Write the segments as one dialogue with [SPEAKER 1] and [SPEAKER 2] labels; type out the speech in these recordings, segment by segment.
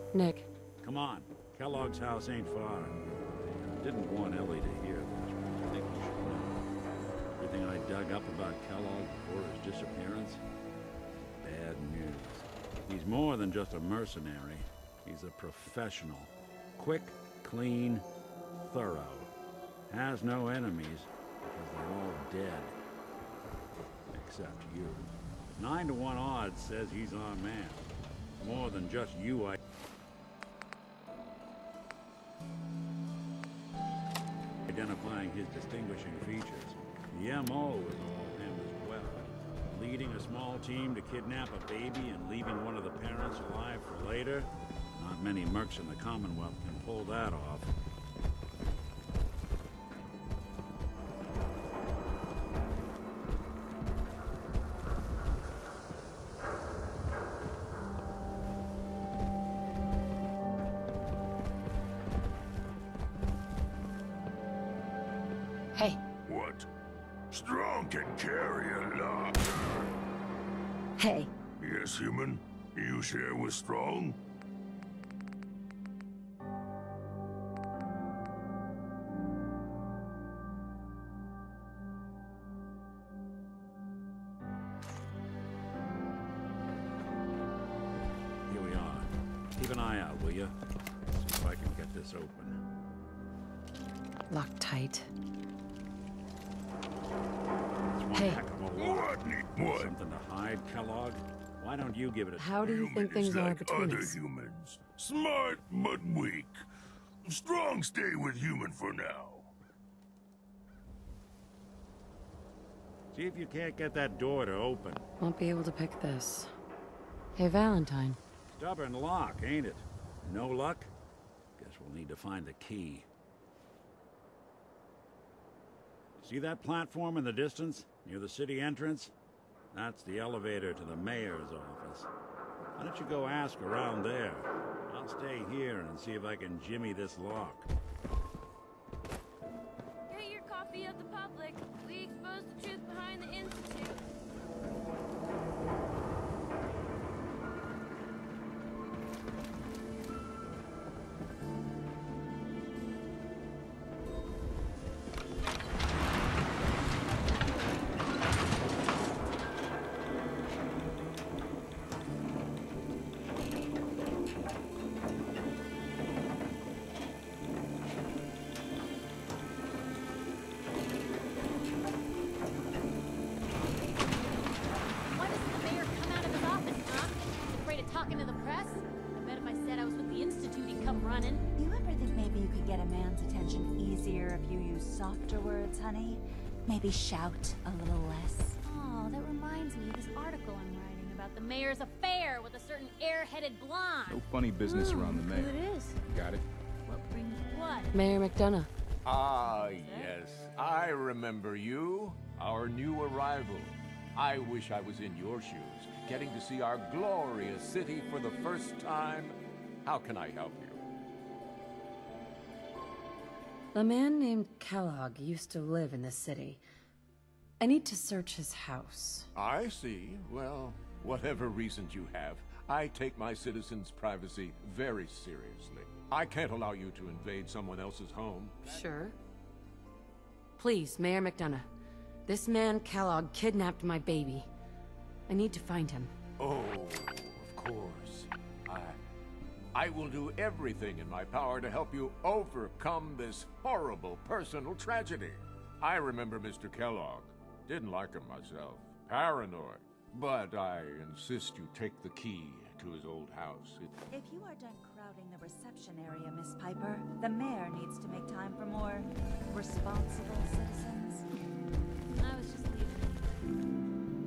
[SPEAKER 1] Nick.
[SPEAKER 2] Come on. Kellogg's house ain't far. Didn't want Ellie to hear this, but I think you should know. Everything I dug up about Kellogg before his disappearance? Bad news. He's more than just a mercenary. He's a professional. Quick, clean, thorough. Has no enemies because they're all dead. Except you. 9 to 1 odds says he's our man. More than just you, identifying his distinguishing features. The M.O. was all him as well. Leading a small team to kidnap a baby and leaving one of the parents alive for later. Not many mercs in the Commonwealth can pull that off.
[SPEAKER 1] Hey.
[SPEAKER 3] What? Strong can carry a lot.
[SPEAKER 1] Hey.
[SPEAKER 3] Yes, human? You share with Strong?
[SPEAKER 2] Here we are. Keep an eye out, will you? See if I can get this open.
[SPEAKER 1] Locked tight.
[SPEAKER 2] It's one
[SPEAKER 1] Hey.
[SPEAKER 2] heck of a lock.
[SPEAKER 3] What?
[SPEAKER 2] Something to hide, Kellogg? Why don't you give it a
[SPEAKER 1] How do you
[SPEAKER 3] Human
[SPEAKER 1] think things
[SPEAKER 3] is
[SPEAKER 1] are
[SPEAKER 3] like
[SPEAKER 1] between
[SPEAKER 3] other
[SPEAKER 1] us?
[SPEAKER 3] humans. Smart but weak. Strong stay with human for now.
[SPEAKER 2] See if you can't get that door to open.
[SPEAKER 1] Won't be able to pick this. Hey, Valentine.
[SPEAKER 2] Stubborn lock, ain't it? No luck? Guess we'll need to find the key. See that platform in the distance, near the city entrance? That's the elevator to the mayor's office. Why don't you go ask around there? I'll stay here and see if I can jimmy this lock.
[SPEAKER 4] Get your copy of the public. We expose the truth behind the Institute. Why doesn't the mayor come out of his office, huh? Afraid of talking to the press? I bet if I said I was with the Institute, he'd come running.
[SPEAKER 5] You ever think maybe you could get a man's attention easier if you use softer words, honey? Maybe shout a little less.
[SPEAKER 4] Oh, that reminds me of this article I'm writing about the mayor's affair with a certain air-headed blonde.
[SPEAKER 6] No funny business around the
[SPEAKER 4] Who
[SPEAKER 6] mayor.
[SPEAKER 4] it is?
[SPEAKER 6] Got it?
[SPEAKER 4] What brings what?
[SPEAKER 1] Mayor McDonough.
[SPEAKER 7] Ah, yes. I remember you. Our new arrival. I wish I was in your shoes, getting to see our glorious city for the first time. How can I help you?
[SPEAKER 1] A man named Kellogg used to live in this city. I need to search his house.
[SPEAKER 7] I see. Well, whatever reasons you have, I take my citizens' privacy very seriously. I can't allow you to invade someone else's home.
[SPEAKER 1] Sure. Please, Mayor McDonough. This man, Kellogg, kidnapped my baby. I need to find him.
[SPEAKER 7] Oh, of course. I will do everything in my power to help you overcome this horrible personal tragedy. I remember Mr. Kellogg. Didn't like him myself. Paranoid. But I insist you take the key to his old house.
[SPEAKER 5] If you are done crowding the reception area, Miss Piper, the mayor needs to make time for more responsible citizens.
[SPEAKER 4] I was just leaving.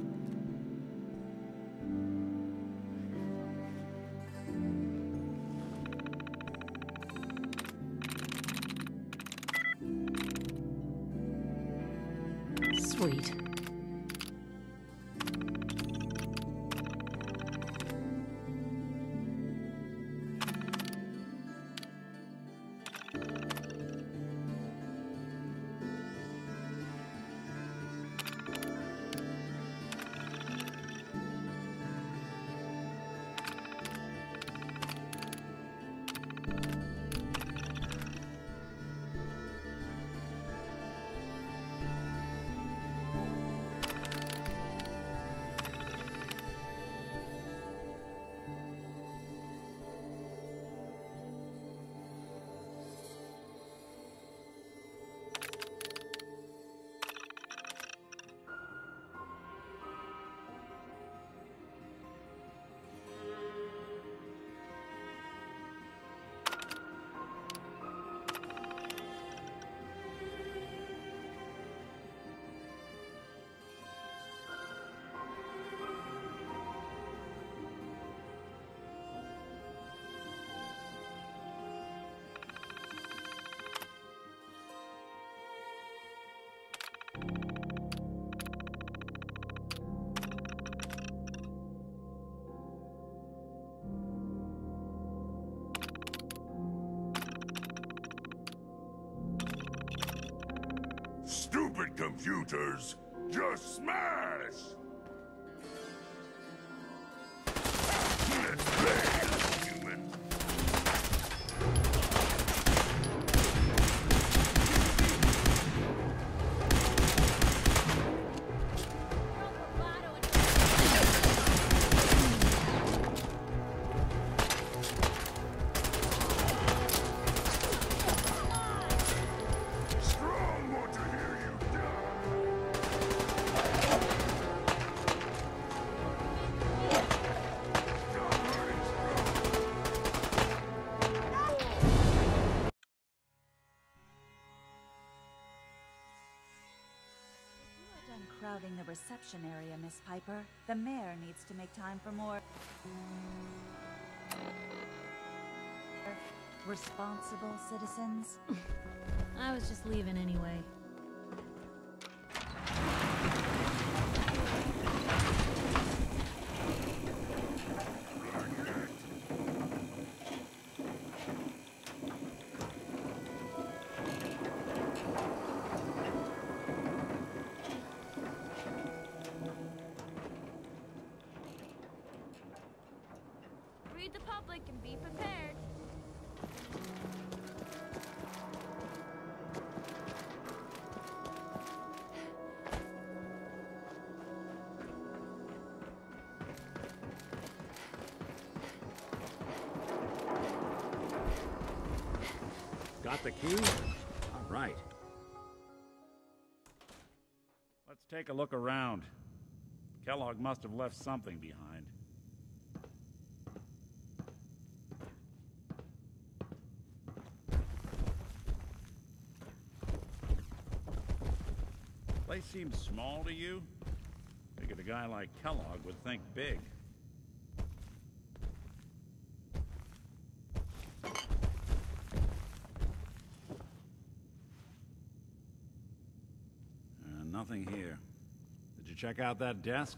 [SPEAKER 1] Sweet.
[SPEAKER 3] computers. Just smash! Let's play, human. Strong want to hear you
[SPEAKER 5] Done crowding the reception area, Miss Piper. The mayor needs to make time for more responsible citizens.
[SPEAKER 4] I was just leaving anyway.
[SPEAKER 6] Read the public and be prepared.
[SPEAKER 2] Got the key? All right. Let's take a look around. Kellogg must have left something behind. Place seems small to you? Figured a guy like Kellogg would think big. Nothing here. Did you check out that desk?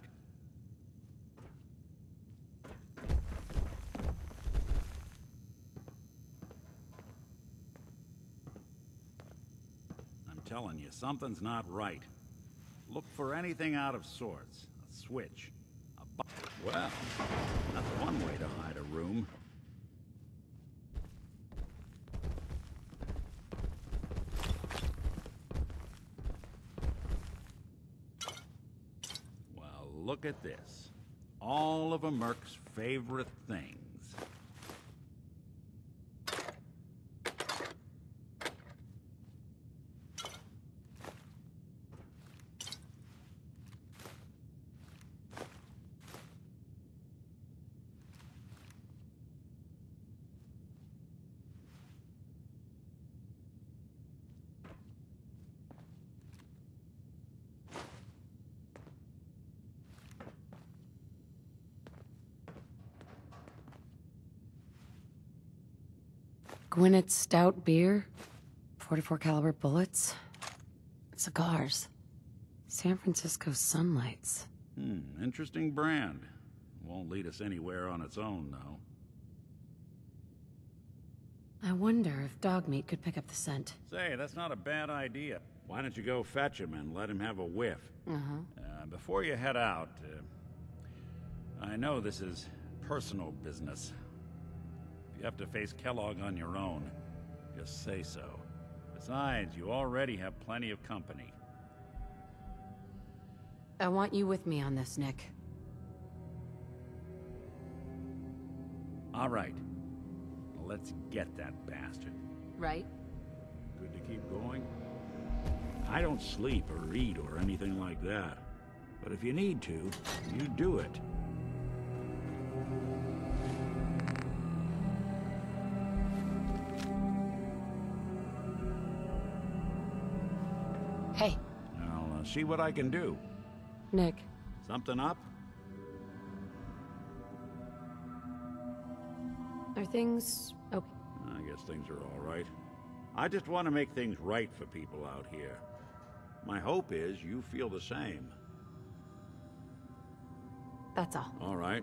[SPEAKER 2] I'm telling you, something's not right. Look for anything out of sorts. A switch. Well, that's one way to hide a room. Well, look at this. All of a merc's favorite things.
[SPEAKER 1] Gwinnett's stout beer, 44 caliber bullets, cigars, San Francisco sunlights.
[SPEAKER 2] Interesting brand. Won't lead us anywhere on its own, though.
[SPEAKER 1] I wonder if Dogmeat could pick up the scent.
[SPEAKER 2] Say, that's not a bad idea. Why don't you go fetch him and let him have a whiff? Before you head out, I know this is personal business. If you have to face Kellogg on your own, just say so. Besides, you already have plenty of company.
[SPEAKER 1] I want you with me on this, Nick.
[SPEAKER 2] All right. Let's get that bastard.
[SPEAKER 1] Right?
[SPEAKER 2] Good to keep going? I don't sleep or eat or anything like that. But if you need to, you do it.
[SPEAKER 1] Hey.
[SPEAKER 2] I'll see what I can do.
[SPEAKER 1] Nick.
[SPEAKER 2] Something up?
[SPEAKER 1] Are things okay?
[SPEAKER 2] I guess things are all right. I just want to make things right for people out here. My hope is you feel the same.
[SPEAKER 1] That's all.
[SPEAKER 2] All right.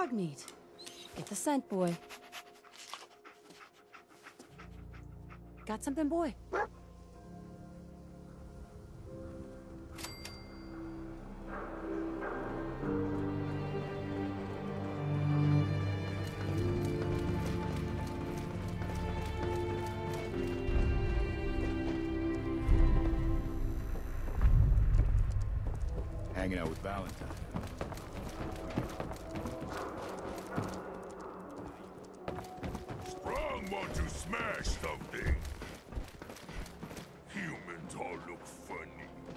[SPEAKER 1] Dogmeat. Get the scent, boy. Got something, boy?
[SPEAKER 8] Hanging out with Valentine.
[SPEAKER 3] Strong want to smash something. Humans all look funny.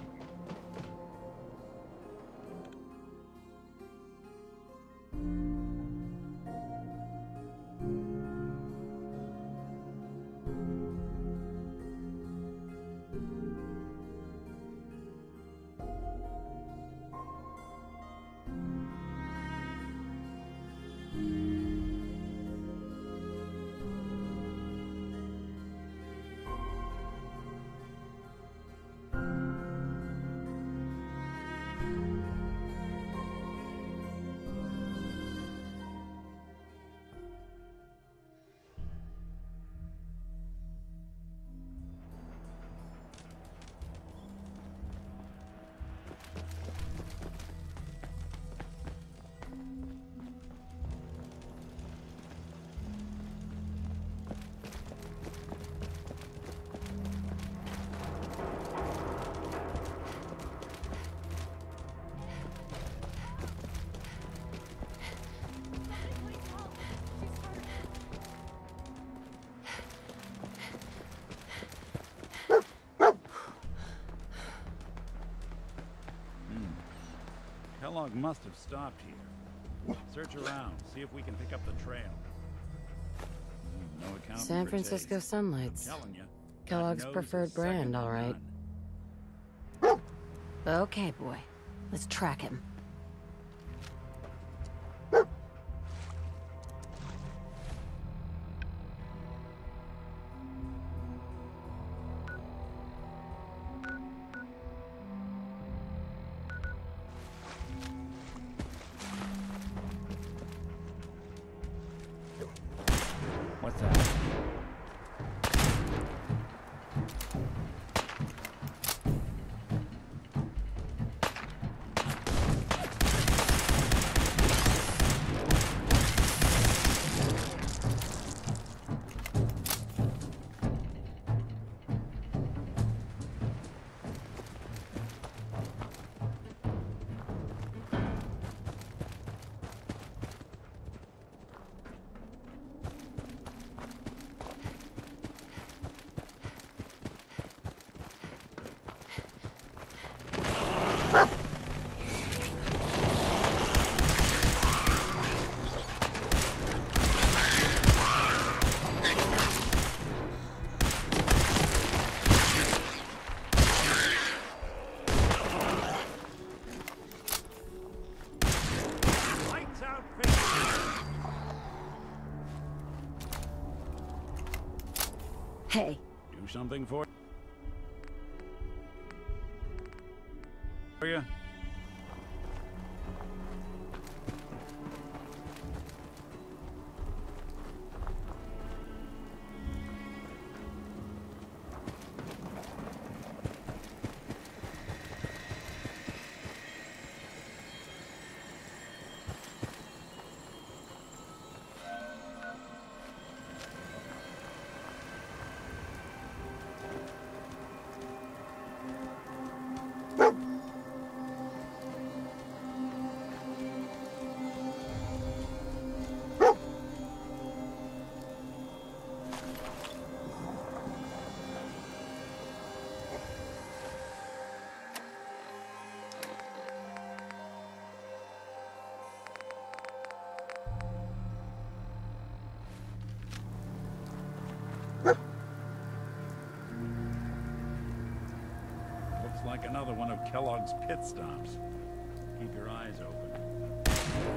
[SPEAKER 2] Kellogg must have stopped here. Search around, see if we can pick up the trail. No accounting
[SPEAKER 1] San
[SPEAKER 2] for
[SPEAKER 1] Francisco
[SPEAKER 2] taste.
[SPEAKER 1] Sunlights.
[SPEAKER 2] I'm telling you,
[SPEAKER 1] Kellogg's
[SPEAKER 2] that nose
[SPEAKER 1] preferred
[SPEAKER 2] is second
[SPEAKER 1] brand,
[SPEAKER 2] to
[SPEAKER 1] all right.
[SPEAKER 2] none.
[SPEAKER 1] Okay, boy. Let's track him.
[SPEAKER 2] What's that? Lights out, baby.
[SPEAKER 1] Hey,
[SPEAKER 2] Do something for you? Looks like another one of Kellogg's pit stops. Keep your eyes open.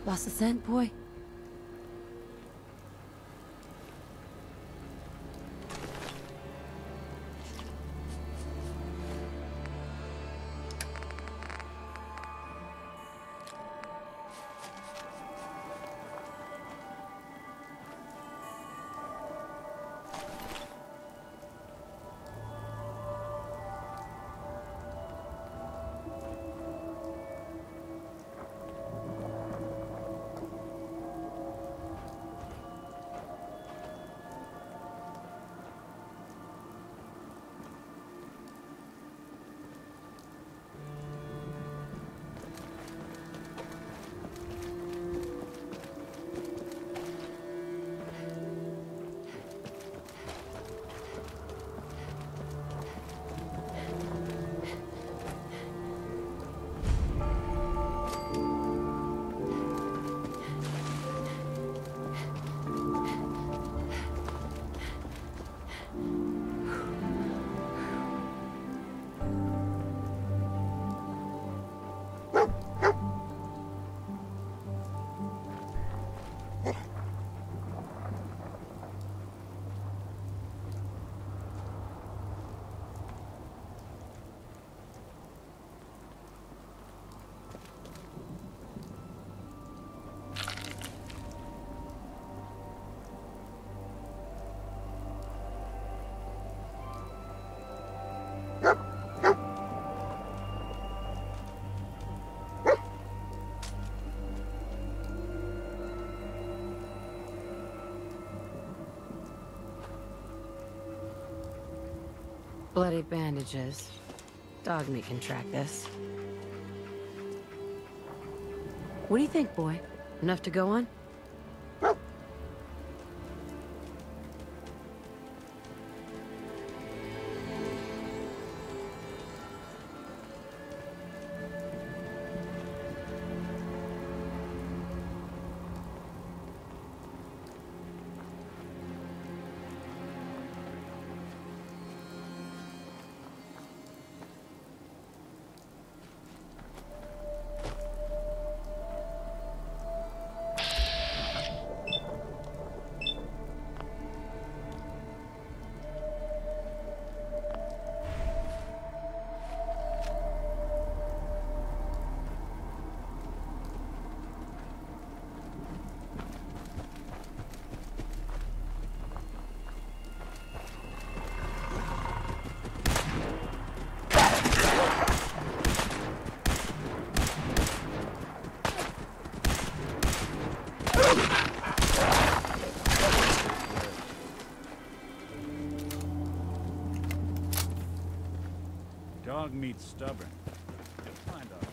[SPEAKER 1] Lost the scent, boy? Bloody bandages. Dogmeat can track this. What do you think, boy? Enough to go on?
[SPEAKER 2] Dogmeat's stubborn. You'll find out.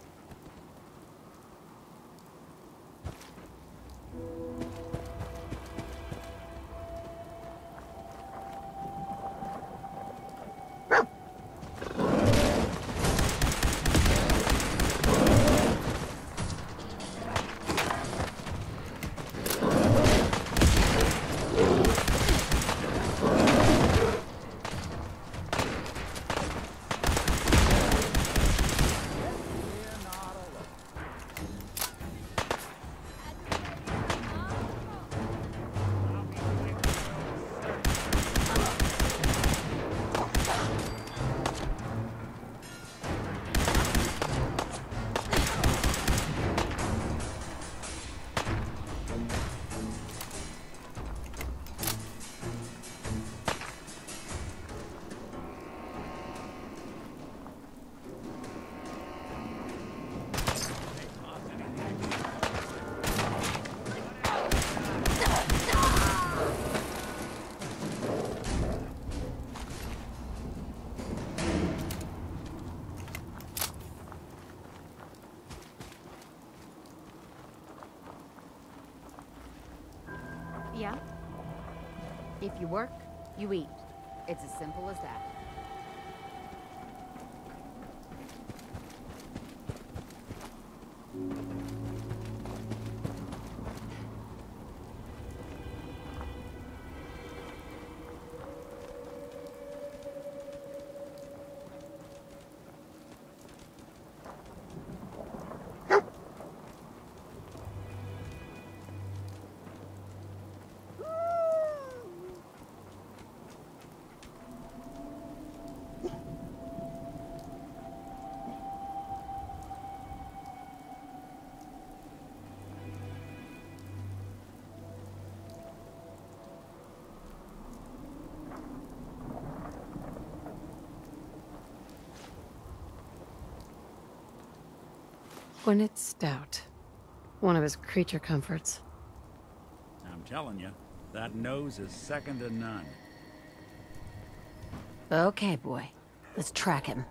[SPEAKER 8] Yeah? If you work, you eat. It's as simple as that.
[SPEAKER 1] when it's stout. One of his creature comforts.
[SPEAKER 2] I'm telling you, that nose is second to none.
[SPEAKER 1] Okay, boy. Let's track him.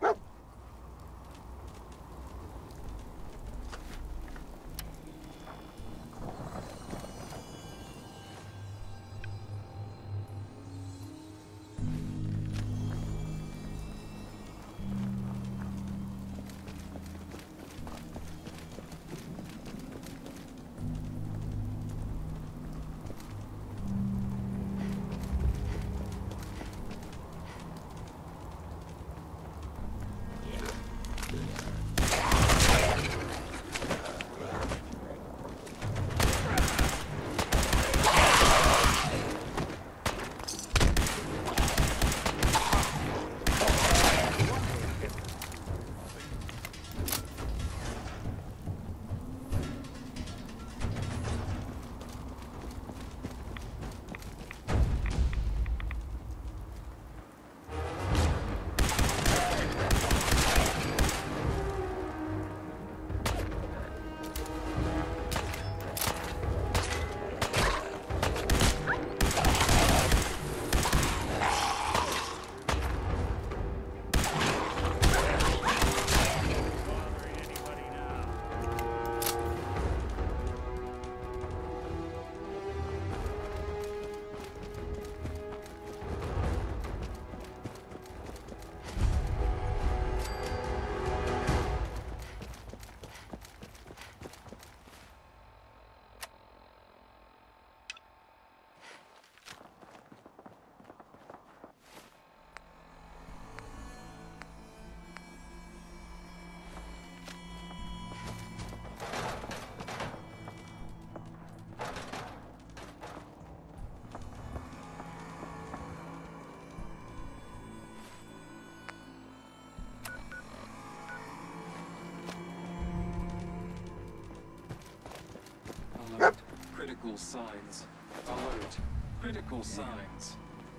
[SPEAKER 9] Alert. Critical signs. Alert. Critical signs.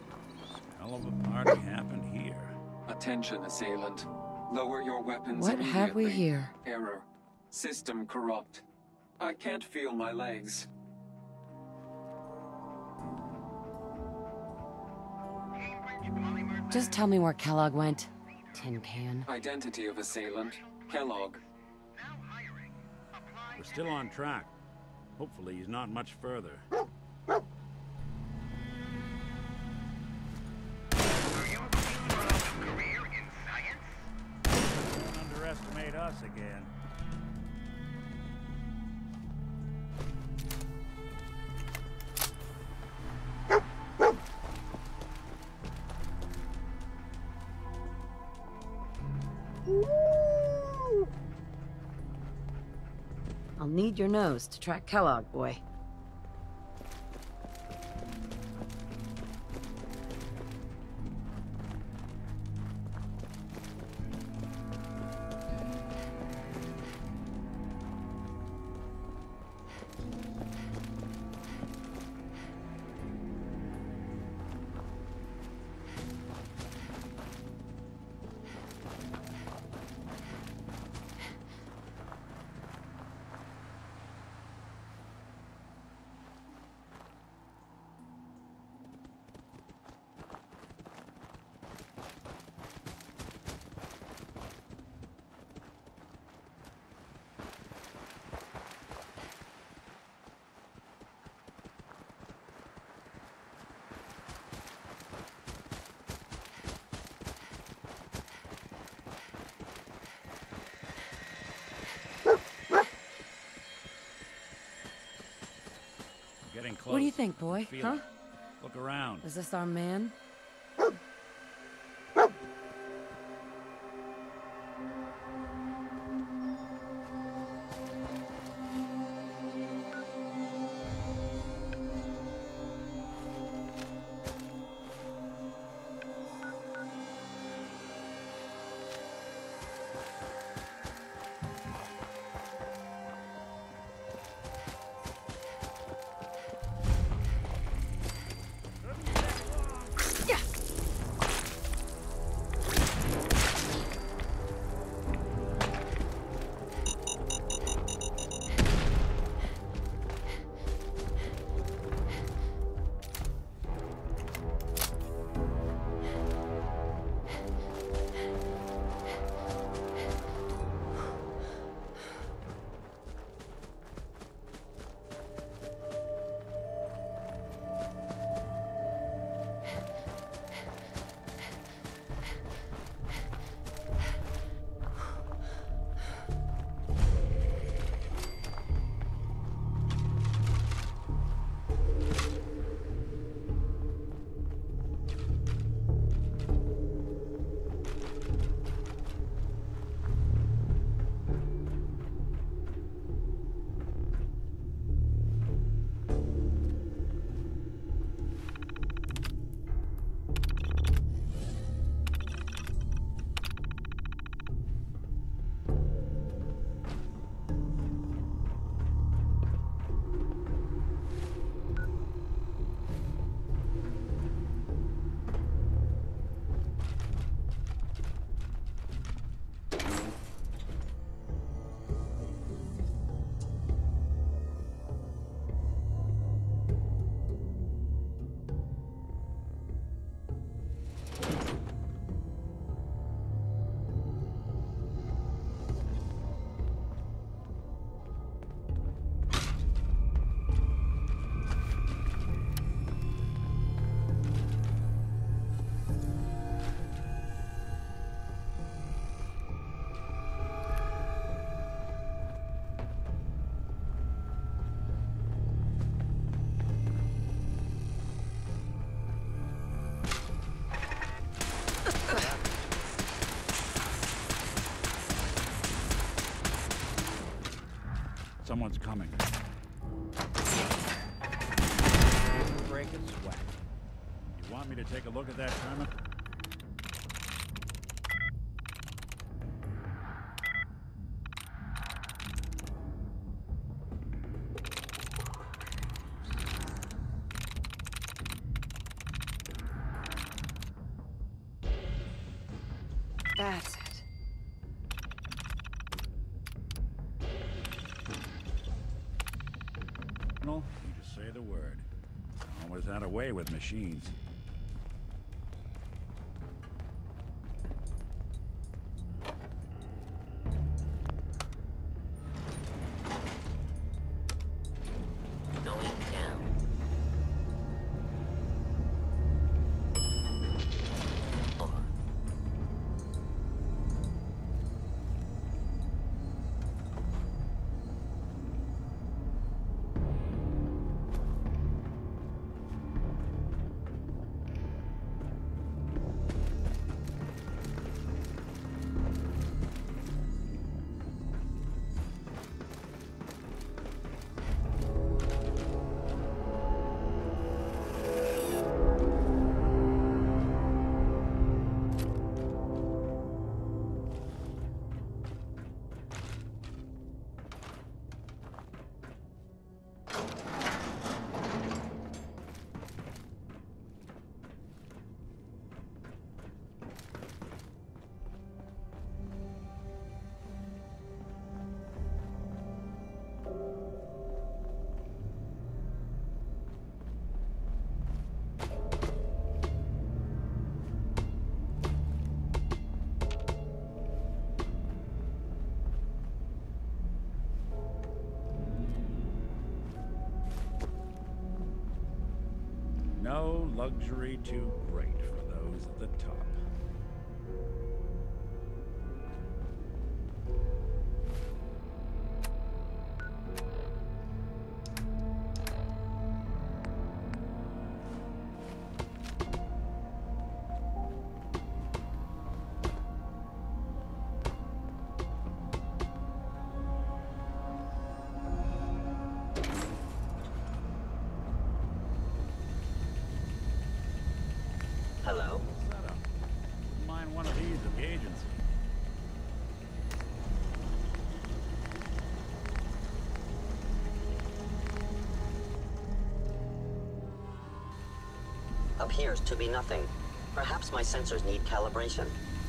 [SPEAKER 2] Hell of a party happened here.
[SPEAKER 9] Attention, assailant. Lower your weapons
[SPEAKER 1] What have we
[SPEAKER 9] immediately.
[SPEAKER 1] here?
[SPEAKER 9] Error. System corrupt. I can't feel my legs.
[SPEAKER 1] Just tell me where Kellogg went. Tin can.
[SPEAKER 9] Identity of assailant. Kellogg.
[SPEAKER 2] We're still on track. Hopefully he's not much further.
[SPEAKER 3] Are you a career in science?
[SPEAKER 2] Don't underestimate us again.
[SPEAKER 1] I'll need your nose to track Kellogg, boy.
[SPEAKER 2] Getting close.
[SPEAKER 1] What do you think, boy?
[SPEAKER 2] Feel
[SPEAKER 1] Huh?
[SPEAKER 2] it. Look around.
[SPEAKER 1] Is this our man?
[SPEAKER 2] Someone's coming. Break a sweat. You want me to take a look at that terminal?
[SPEAKER 1] That's it.
[SPEAKER 2] You just say the word. Always had a way with machines. No luxury too great for those at the top.
[SPEAKER 9] Hello?
[SPEAKER 2] Setup. Wouldn't mind one of these at the agency.
[SPEAKER 10] Appears to be nothing. Perhaps my sensors need calibration.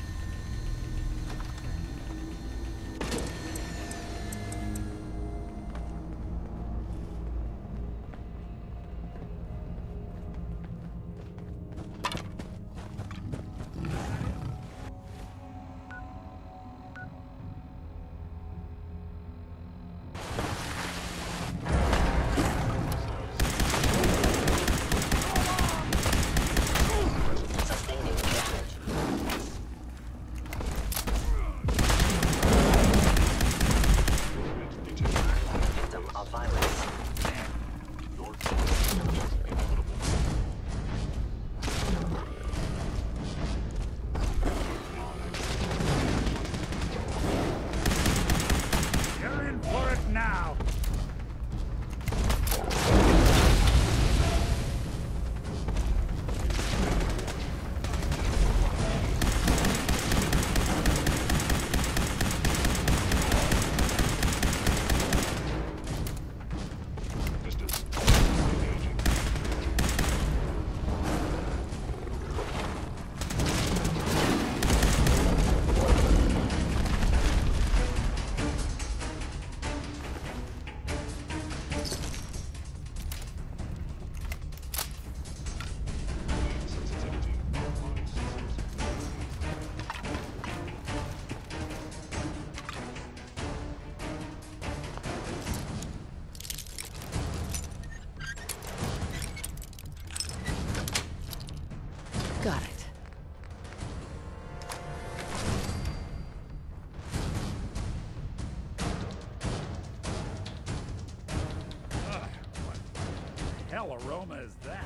[SPEAKER 1] Got it.
[SPEAKER 2] What the hell aroma is that?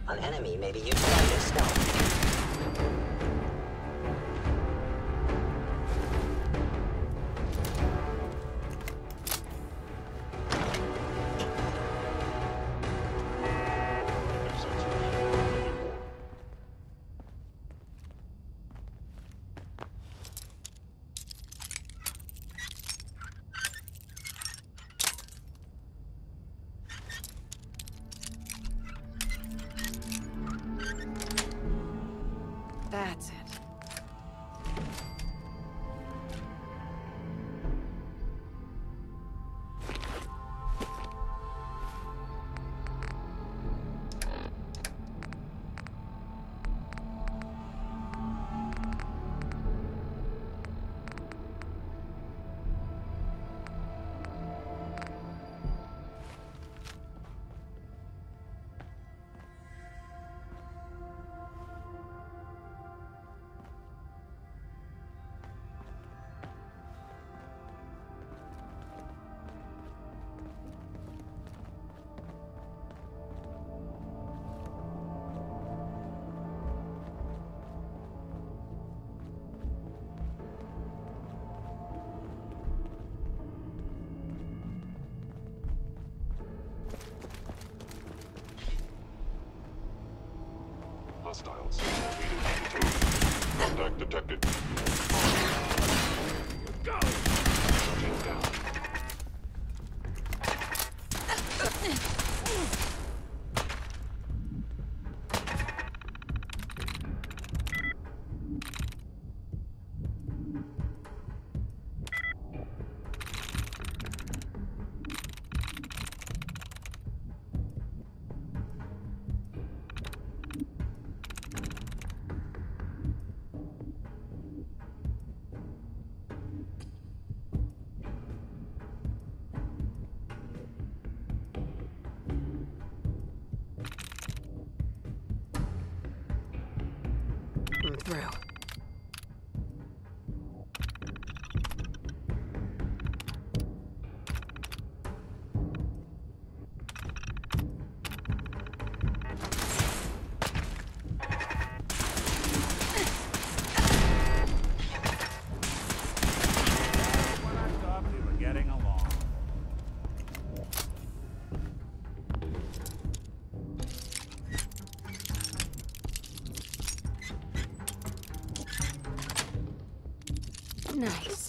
[SPEAKER 10] An enemy may be utilizing stealth.
[SPEAKER 1] That's it.
[SPEAKER 11] Hostiles. Contact detected. Go! Shutting down.
[SPEAKER 1] I'm through.
[SPEAKER 2] When I thought we were getting along.
[SPEAKER 1] Nice.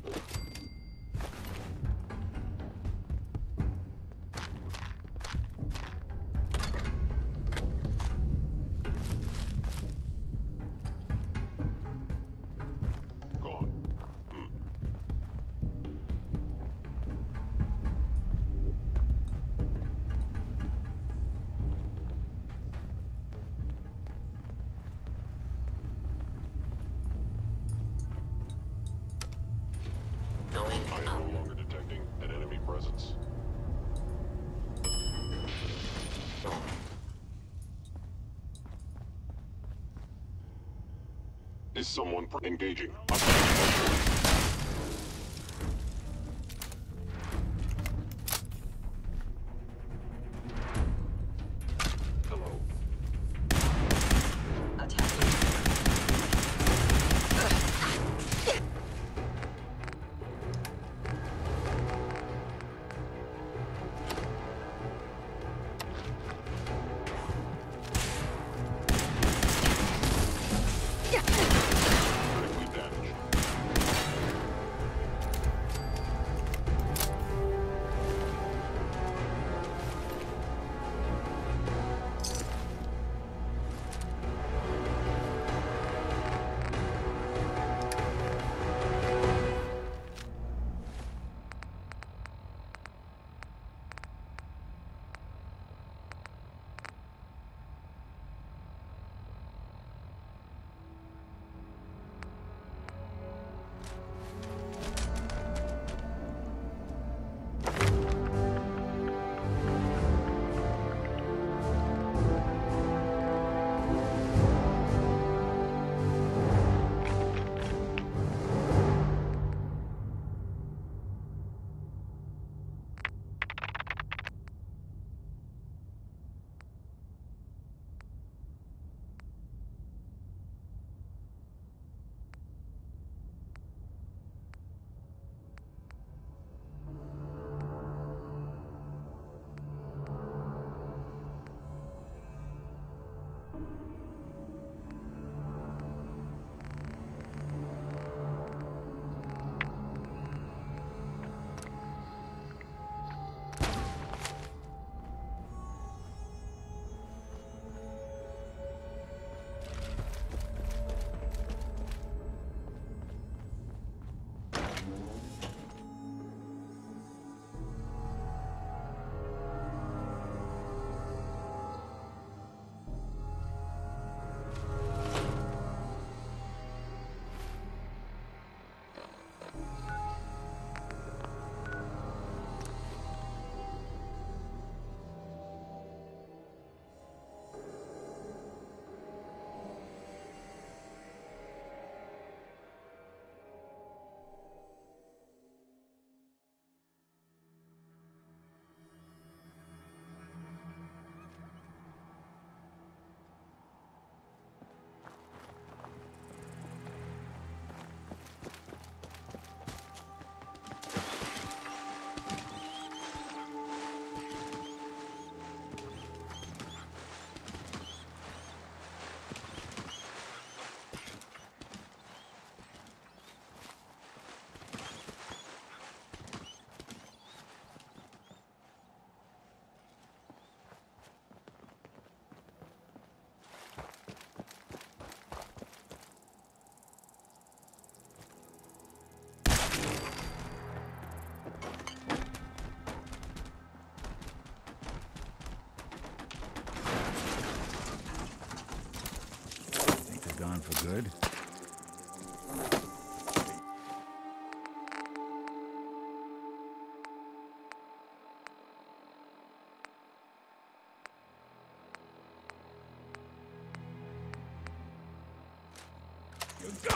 [SPEAKER 11] Gone.
[SPEAKER 10] Going
[SPEAKER 11] I am no longer detecting an enemy presence. Is someone engaging? Hello.
[SPEAKER 10] attacking.
[SPEAKER 11] Critically damaged.
[SPEAKER 12] gone for good.
[SPEAKER 3] You go!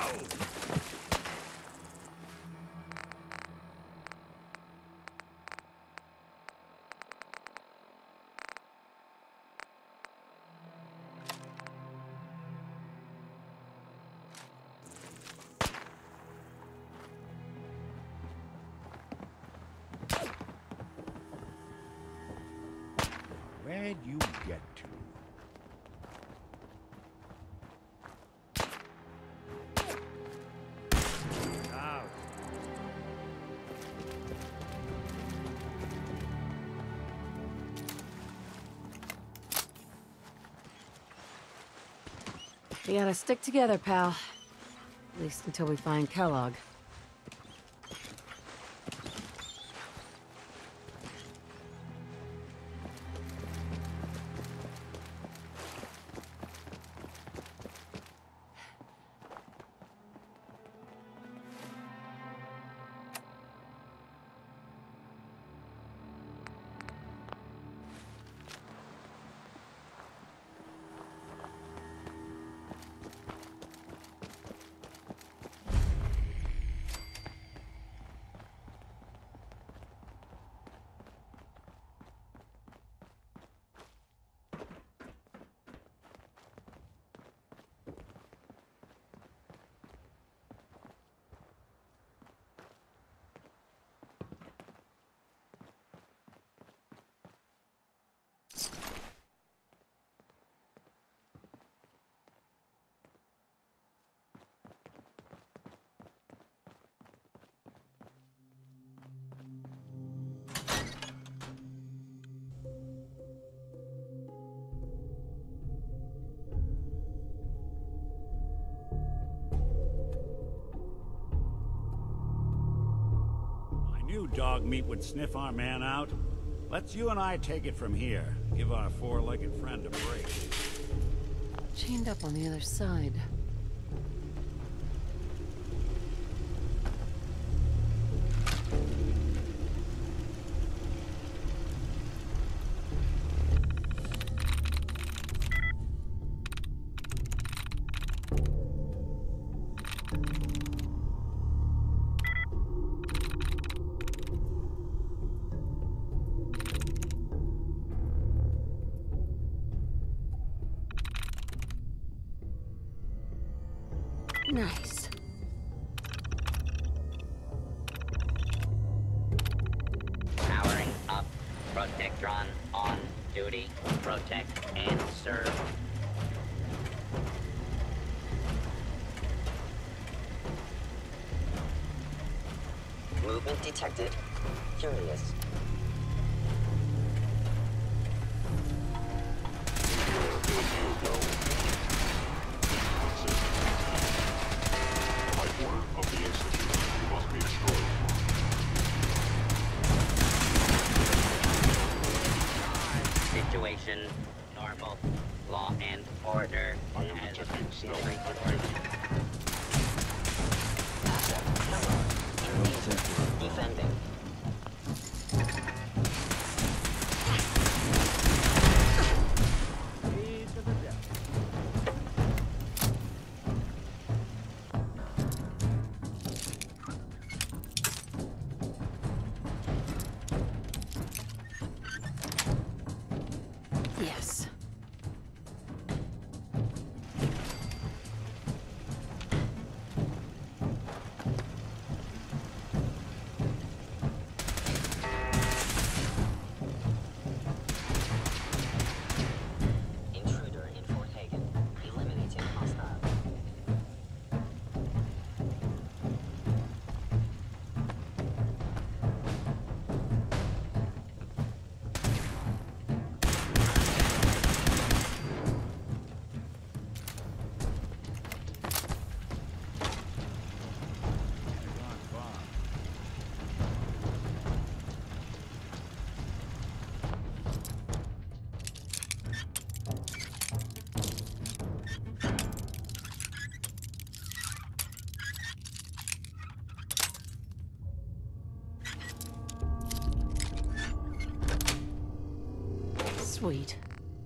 [SPEAKER 12] Where'd you get to? Out.
[SPEAKER 1] We gotta stick together, pal. At least until we find Kellogg.
[SPEAKER 2] Dogmeat would sniff our man out. Let's you and I take it from here. Give our four-legged friend a break.
[SPEAKER 1] Chained up on the other side. Nice.
[SPEAKER 10] Powering up. Protectron on duty. Protect and serve. Movement detected. Curious. Situation normal. Law and order.
[SPEAKER 11] I am detecting stealth activity.
[SPEAKER 10] Defending.
[SPEAKER 1] Yes.
[SPEAKER 10] Intruder in Fort Hagen. Eliminating hostile.
[SPEAKER 1] Sweet.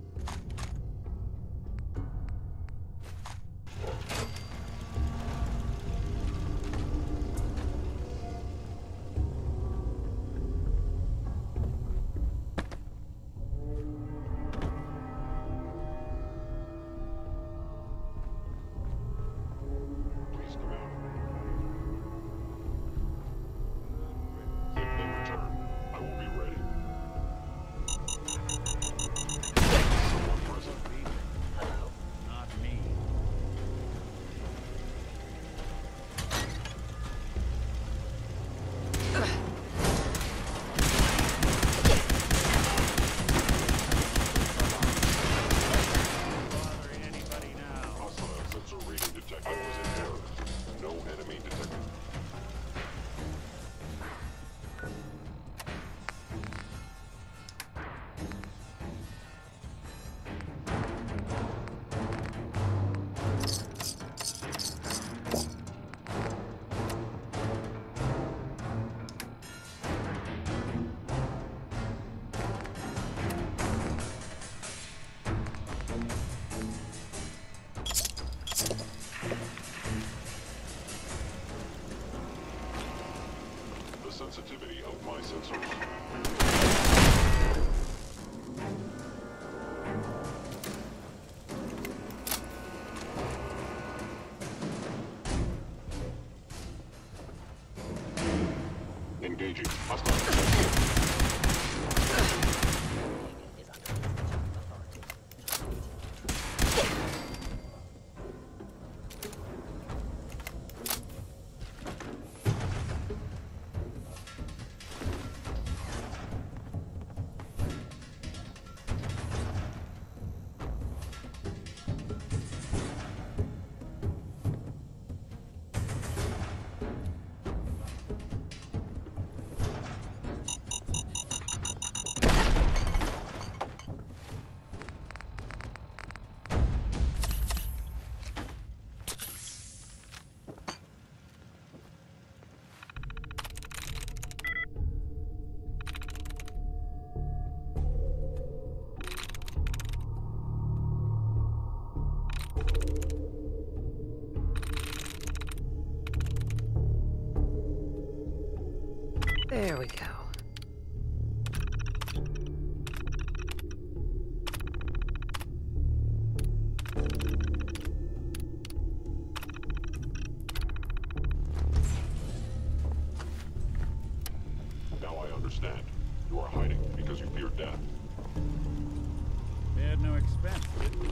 [SPEAKER 11] Please come out. If they return, I will be ready. Someone present.
[SPEAKER 10] Hello?
[SPEAKER 12] Not me. Bothering anybody now?
[SPEAKER 11] Hostile sensor reading detected. I was in error. No enemy detected. The sensitivity of my sensors. Engaging. Hostile sensor.
[SPEAKER 1] There we go.
[SPEAKER 11] Now I understand. You are hiding because you fear death.
[SPEAKER 12] Spared no expense, did we?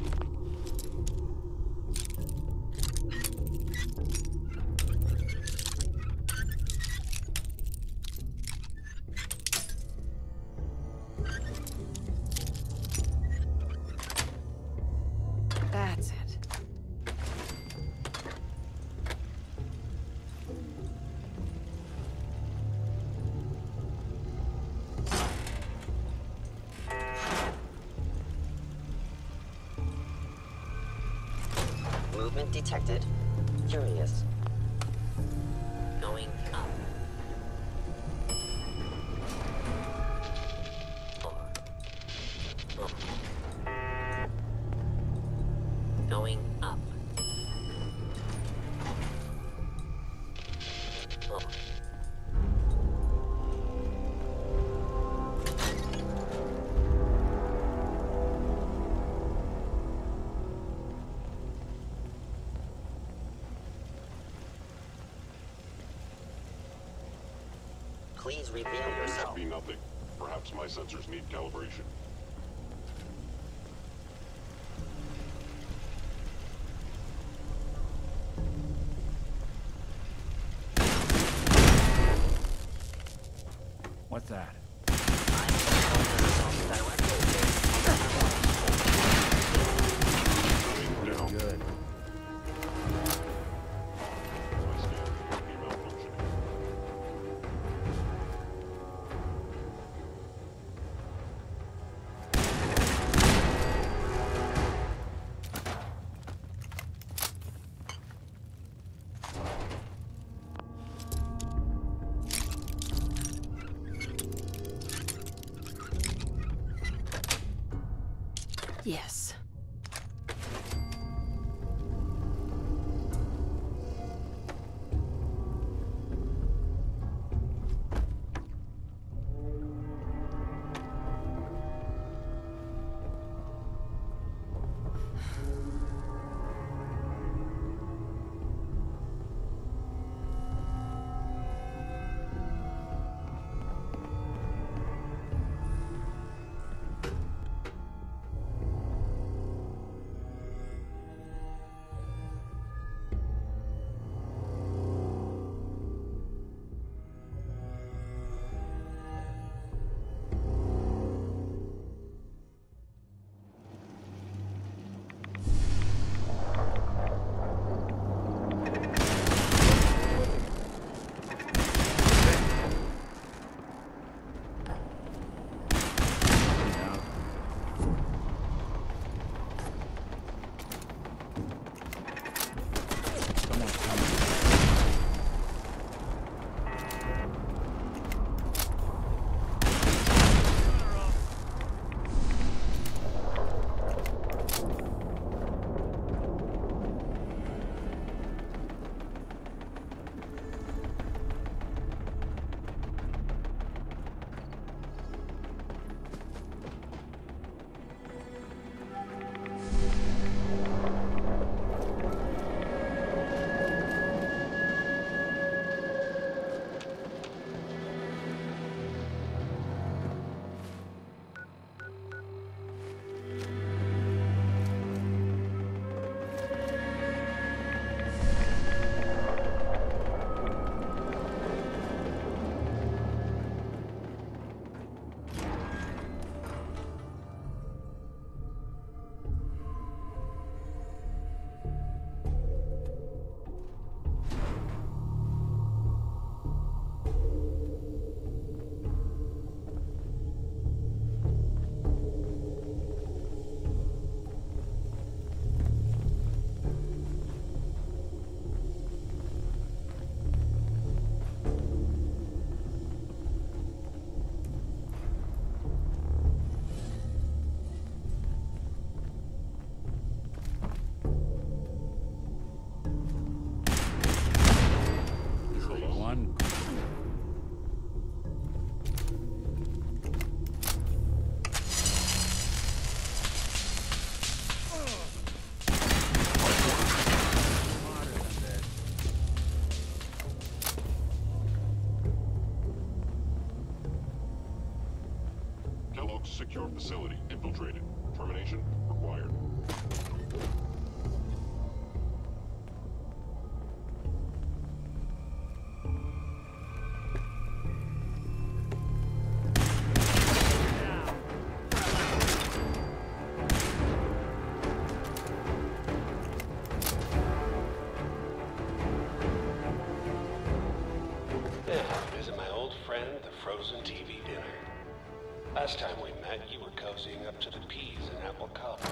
[SPEAKER 1] That's it.
[SPEAKER 10] Movement detected. Curious. Going up. 4. Going up. 4. Please reveal
[SPEAKER 11] There
[SPEAKER 10] yourself.
[SPEAKER 11] must be nothing. Perhaps my sensors need calibration.
[SPEAKER 12] What's that?
[SPEAKER 11] Down.
[SPEAKER 12] Good.
[SPEAKER 11] My scan could be malfunctioning.
[SPEAKER 1] Yes.
[SPEAKER 11] Secure facility infiltrated. Termination required.
[SPEAKER 13] Visit my old friend, the frozen TV dinner. Last time we met, you were cozying up to the peas and apple cobbler.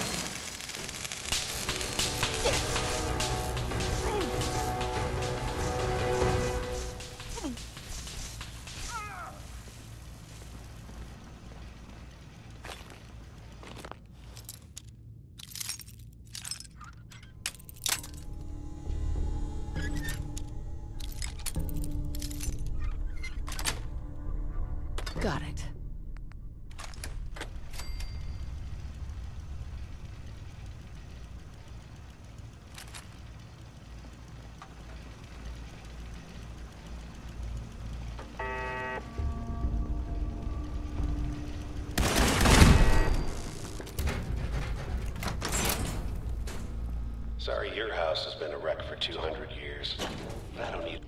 [SPEAKER 1] Got it.
[SPEAKER 13] Sorry, your house has been a wreck for 200 years. I don't need...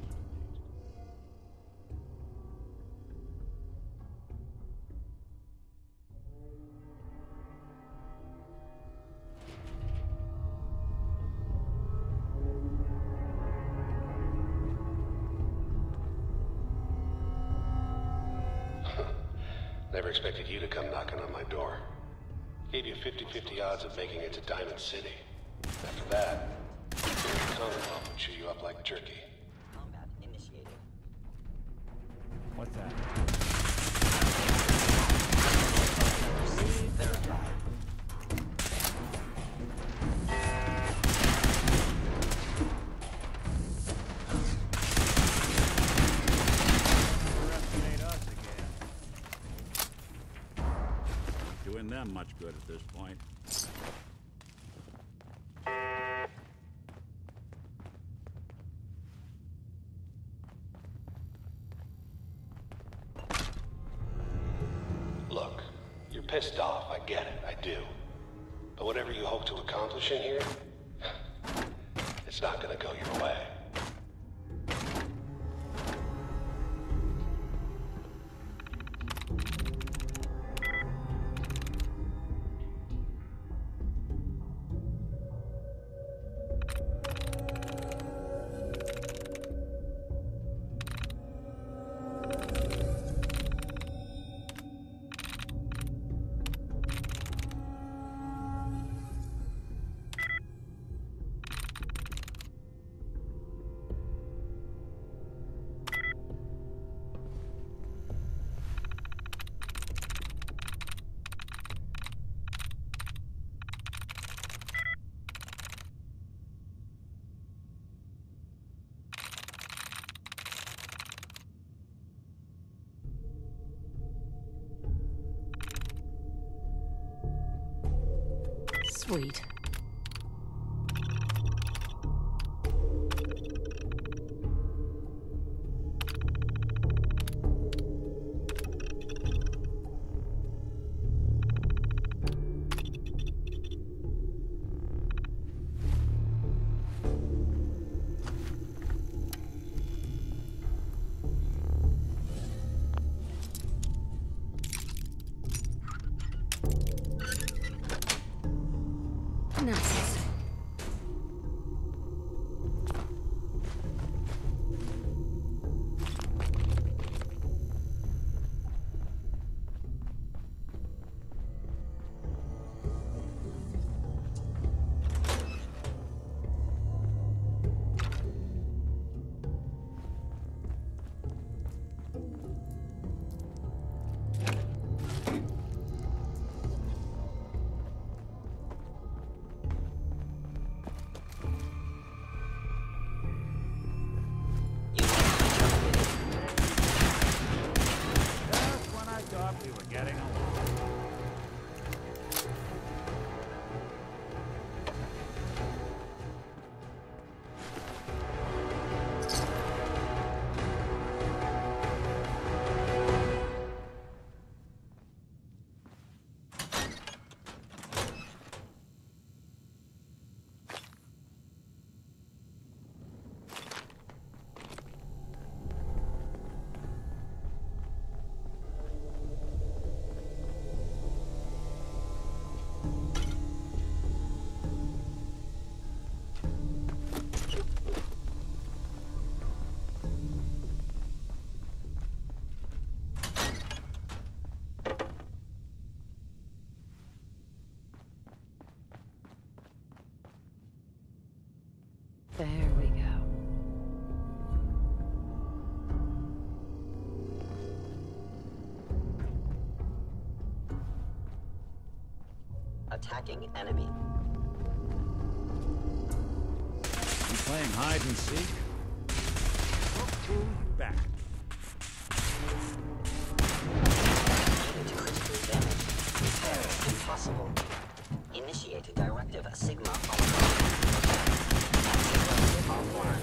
[SPEAKER 13] Never expected you to come knocking on my door. Gave you 50-50 odds of making it to Diamond City. After that, the Commonwealth would chew you up like jerky.
[SPEAKER 10] Combat initiated.
[SPEAKER 12] What's that?
[SPEAKER 10] Verified.
[SPEAKER 2] them much good at this point.
[SPEAKER 13] Look, you're pissed off, I get it, I do. But whatever you hope to accomplish in here, it's not gonna go your way.
[SPEAKER 1] Sweet. Nice.
[SPEAKER 12] We were getting along.
[SPEAKER 1] There we go.
[SPEAKER 10] Attacking enemy.
[SPEAKER 2] You playing hide and seek?
[SPEAKER 12] Look who's back.
[SPEAKER 10] Unit critical damage. Repair impossible. Initiate directive Sigma offline.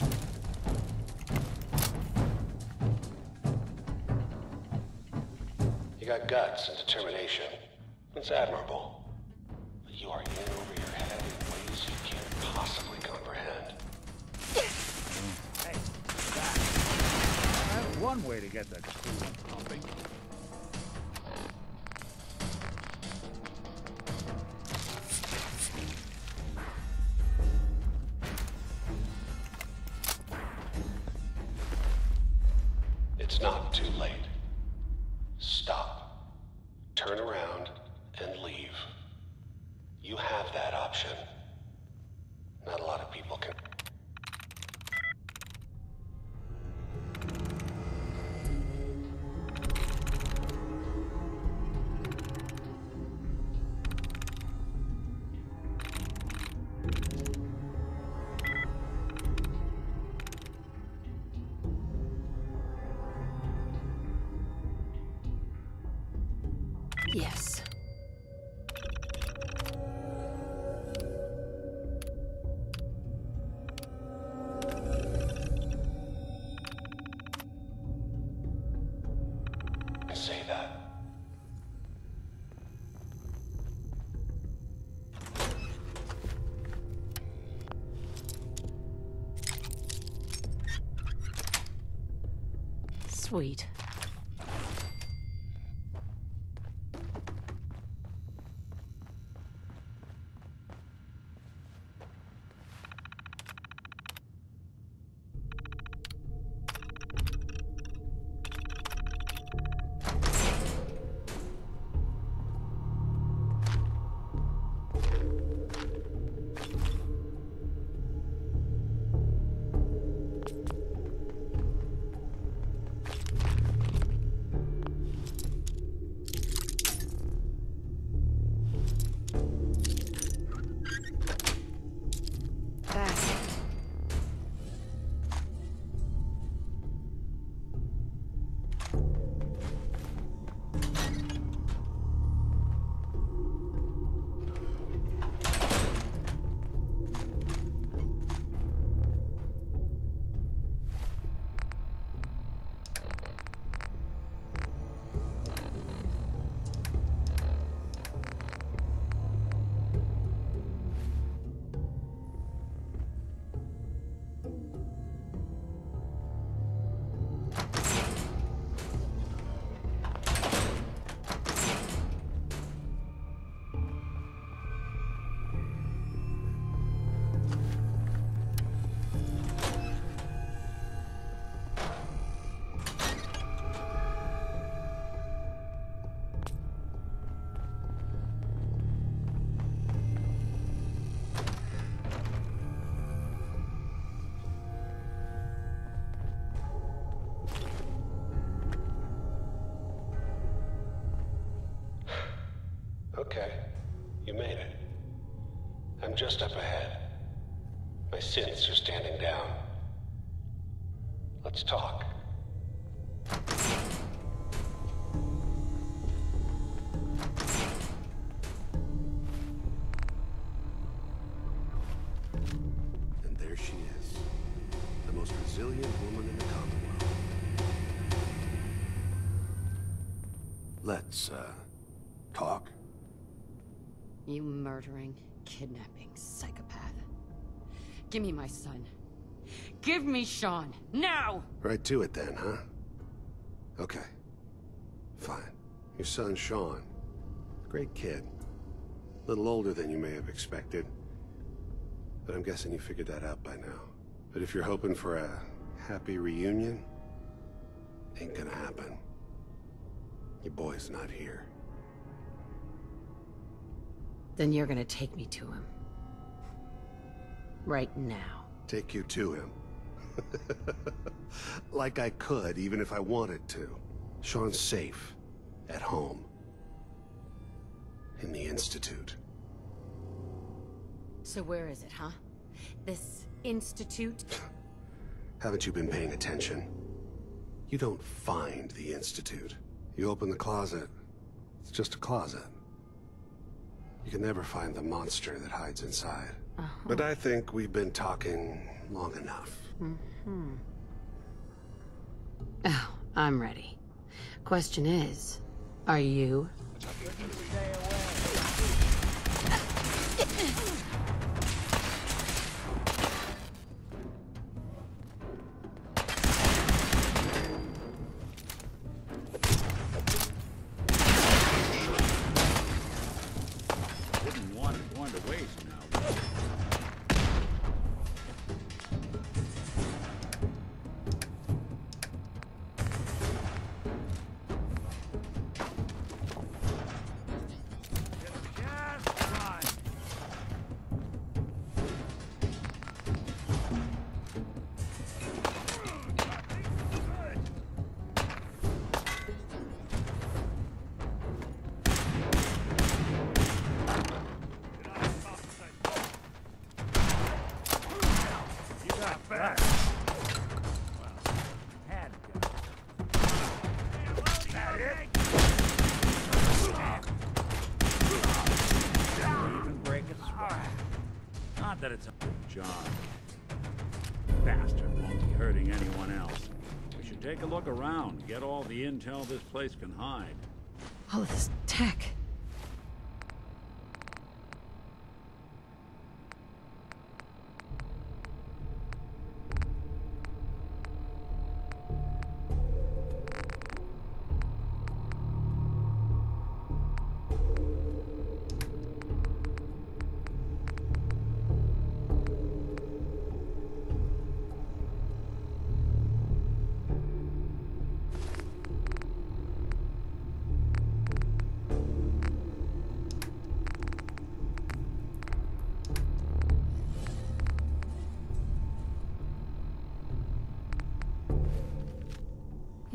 [SPEAKER 13] You got guts and determination. It's admirable. But you are in over your head in ways you can't possibly comprehend.
[SPEAKER 12] Hey, back. That's one way to get the coolant pumping.
[SPEAKER 13] It's not too late. Stop. Turn around and leave. You have that option. Not a lot of people can.
[SPEAKER 1] Yes. Sweet.
[SPEAKER 13] Okay, you made it. I'm just up ahead. My synths are standing down. Let's talk. And there she is. The most resilient woman in the Commonwealth. Let's, talk.
[SPEAKER 1] You murdering, kidnapping psychopath. Give me my son. Give me Shaun, now!
[SPEAKER 13] Right to it then, huh? Okay. Fine. Your son, Shaun. Great kid. A little older than you may have expected. But I'm guessing you figured that out by now. But if you're hoping for a happy reunion, ain't gonna happen. Your boy's not here.
[SPEAKER 1] Then you're gonna take me to him. Right now.
[SPEAKER 13] Take you to him. Like I could, even if I wanted to. Shaun's safe. At home. In the Institute.
[SPEAKER 1] So where is it, huh? This Institute?
[SPEAKER 13] Haven't you been paying attention? You don't find the Institute. You open the closet. It's just a closet. You can never find the monster that hides inside. But I think we've been talking long enough.
[SPEAKER 1] Oh, I'm ready. Question is, are you?
[SPEAKER 2] Didn't want it going to waste now. Not that it's a job. Bastard won't be hurting anyone else. We should take a look around, get all the intel this place can hide.
[SPEAKER 1] All of this tech.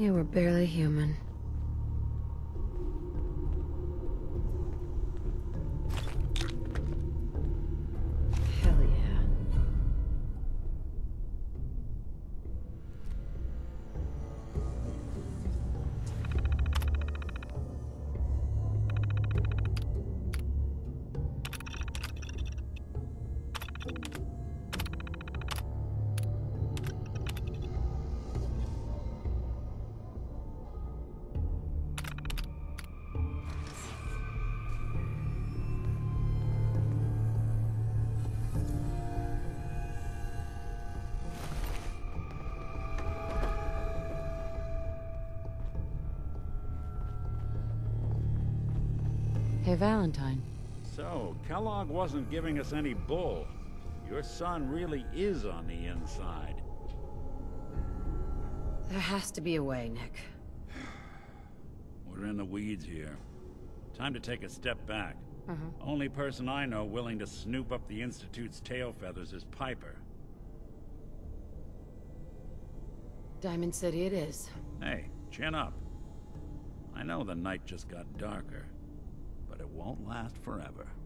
[SPEAKER 1] You were barely human. Hell yeah. Hey, Valentine.
[SPEAKER 2] So, Kellogg wasn't giving us any bull. Your son really is on the inside.
[SPEAKER 1] There has to be a way, Nick.
[SPEAKER 2] We're in the weeds here. Time to take a step back. Only person I know willing to snoop up the Institute's tail feathers is Piper.
[SPEAKER 1] Diamond City it is.
[SPEAKER 2] Hey, chin up. I know the night just got darker, but it won't last forever.